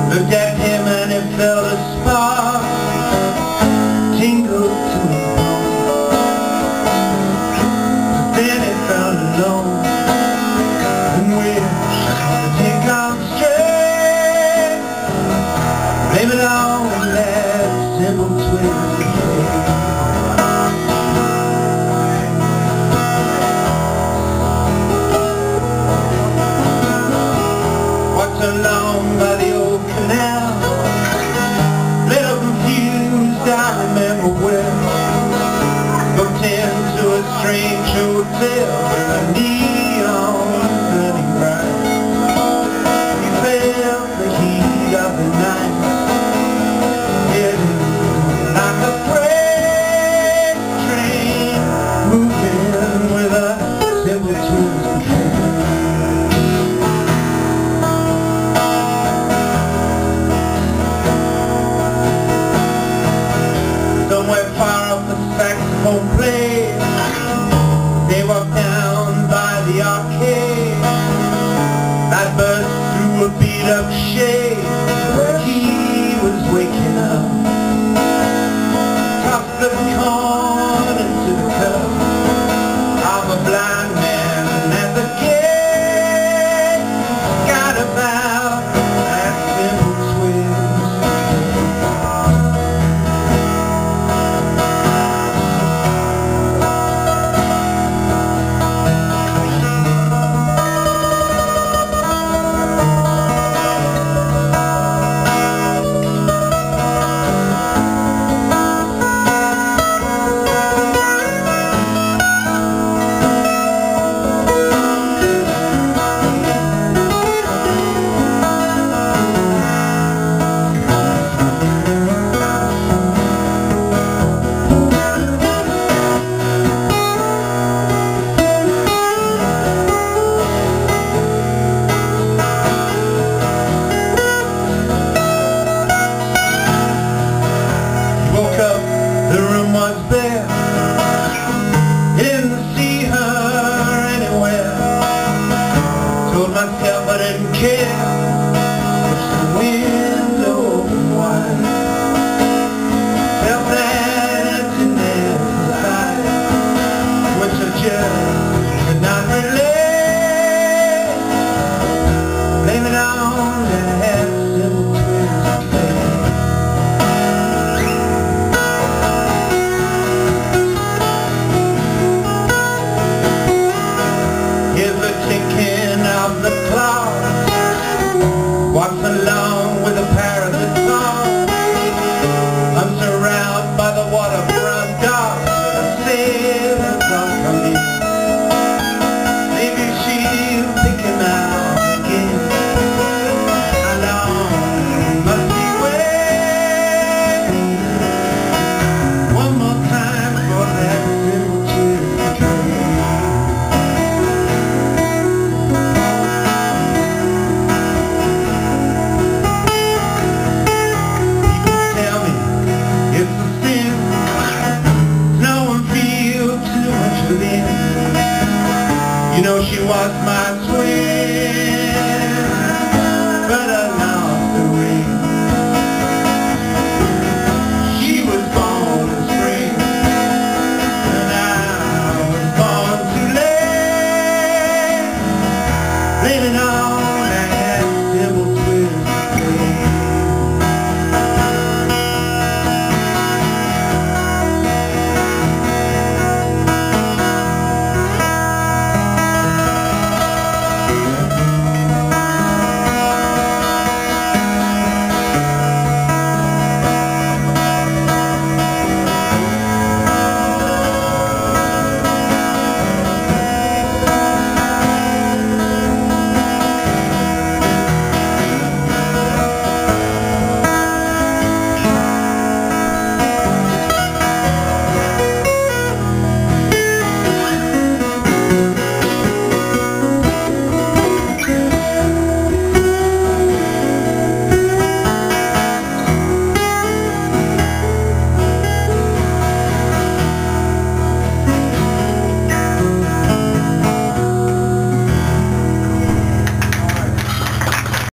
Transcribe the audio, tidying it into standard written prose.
Looked at him and it felt a spark tingle to his bones. But then it felt alone and wished to take off straight. Blame it on that simple twist of fate. Along by the old canal, little confused, I remember well. Booked into a strange hotel with a neon burning bright. You felt the heat of the night, hitting like a freight train, moving with a simple twist of fate. Saxophone play. They walked down by the arcade. I burst through a beat-up shade where he was waking up. Tossed the corn